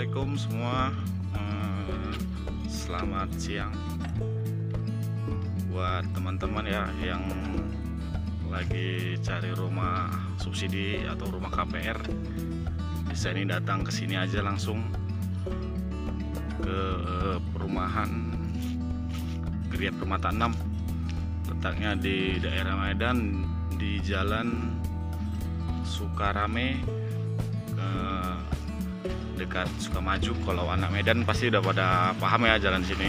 Assalamualaikum semua. Selamat siang buat teman-teman ya yang lagi cari rumah subsidi atau rumah KPR. Bisa ini datang ke sini aja langsung ke perumahan Griat Permata 6. Letaknya di daerah Medan, di Jalan Sukarame dekat Sukamaju. Kalau anak Medan pasti udah pada paham ya jalan sini.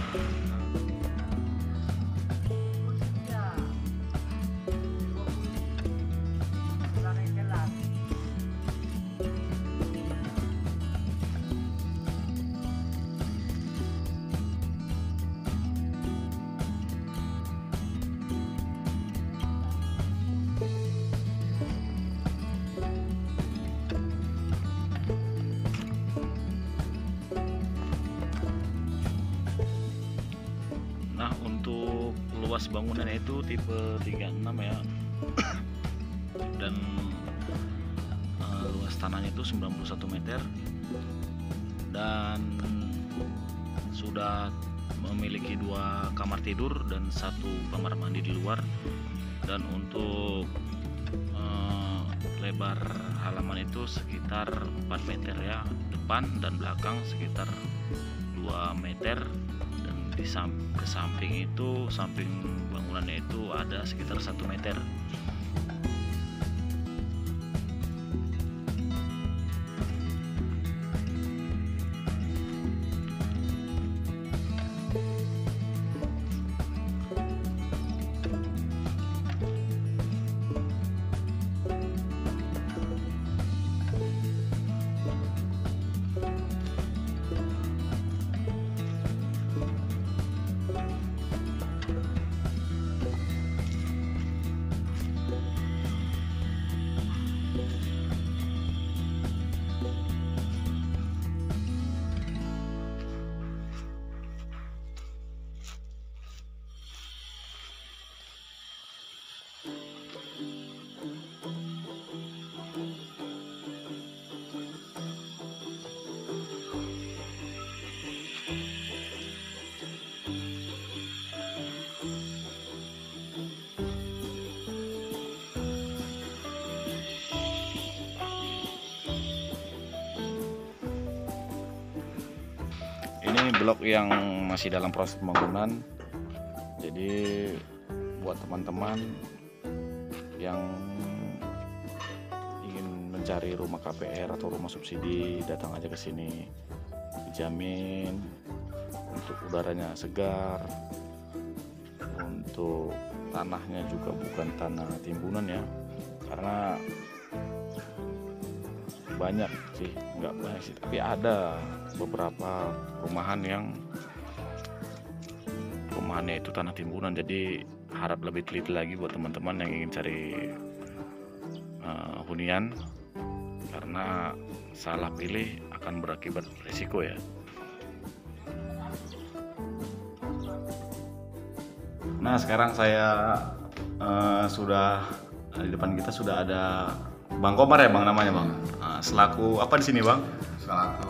Nah, untuk luas bangunannya itu tipe 36 ya. Dan luas tanahnya itu 91 meter dan sudah memiliki 2 kamar tidur dan 1 kamar mandi di luar. Dan untuk lebar halaman itu sekitar 4 meter ya, depan dan belakang sekitar 2 meter. Di samping itu, samping bangunannya itu ada sekitar 1 meter. Ini blok yang masih dalam proses pembangunan. Jadi buat teman-teman yang ingin mencari rumah KPR atau rumah subsidi, datang aja ke sini. Dijamin untuk udaranya segar, untuk tanahnya juga bukan tanah timbunan ya. Karena banyak sih, nggak banyak sih, tapi ada beberapa perumahan yang perumahannya itu tanah timbunan. Jadi harap lebih teliti lagi buat teman-teman yang ingin cari hunian, karena salah pilih akan berakibat risiko ya. Nah, sekarang saya sudah di depan kita sudah ada Bang Komar ya Bang namanya Bang. Selaku apa di sini Bang? Selaku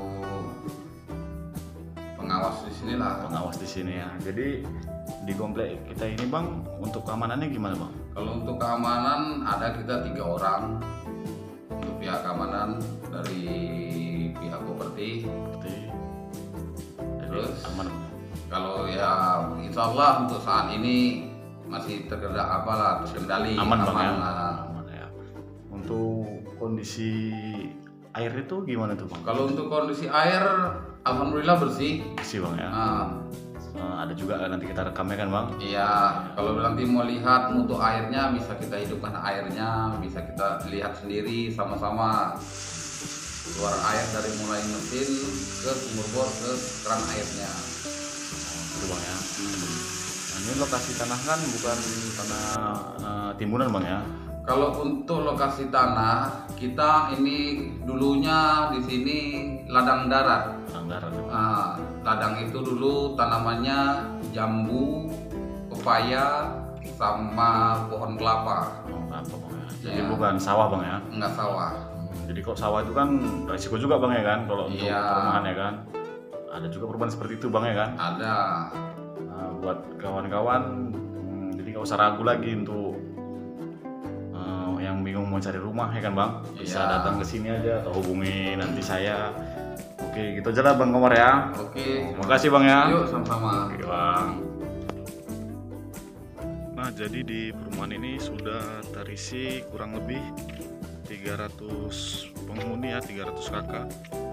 pengawas di sini lah. Pengawas di sini ya. Jadi di komplek kita ini Bang, untuk keamanannya gimana Bang? Kalau untuk keamanan ada kita 3 orang untuk pihak keamanan dari pihak properti. Terus aman. Kalau ya insya Allah untuk saat ini masih terkendali Aman Bang ya. Nah. Aman ya. Untuk kondisi air itu gimana tuh Bang? Kalau untuk kondisi air alhamdulillah bersih. Bersih Bang ya. Nah, Ada juga nanti kita rekamnya kan Bang? iya, kalau nanti mau lihat mutu airnya bisa kita hidupkan airnya, bisa kita lihat sendiri sama-sama keluar air dari mulai mesin ke sumur bor ke keran airnya. Itu Bang ya. Nah, ini lokasi tanah kan bukan tanah timbunan Bang ya? Kalau untuk lokasi tanah kita ini dulunya di sini ladang darat. Ladang itu dulu tanamannya jambu, pepaya, sama pohon kelapa. Jadi bukan sawah Bang ya? Enggak sawah. Jadi kalau sawah itu kan resiko juga Bang ya kan, kalau untuk Iya. perumahan ya kan. Ada juga perumahan seperti itu Bang ya kan. Ada. Nah, buat kawan-kawan, jadi nggak usah ragu lagi untuk yang bingung mau cari rumah ya kan Bang. Bisa Iya. datang ke sini aja atau hubungi nanti saya. Oke, gitu aja lah Bang Komar ya. Oke. Makasih Bang ya. Yuk sama-sama. Oke Bang. Nah, jadi di perumahan ini sudah terisi kurang lebih 300 penghuni ya, 300 kakak.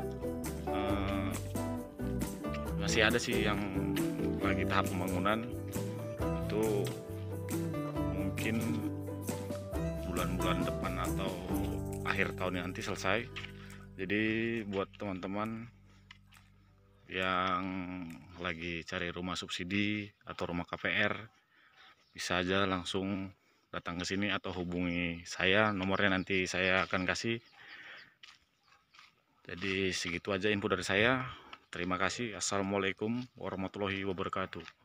Masih ada sih yang lagi tahap pembangunan, itu mungkin bulan-bulan depan atau akhir tahun nanti selesai. Jadi buat teman-teman yang lagi cari rumah subsidi atau rumah KPR, bisa aja langsung datang ke sini atau hubungi saya, nomornya nanti saya akan kasih. Jadi segitu aja info dari saya. Terima kasih. Assalamualaikum warahmatullahi wabarakatuh.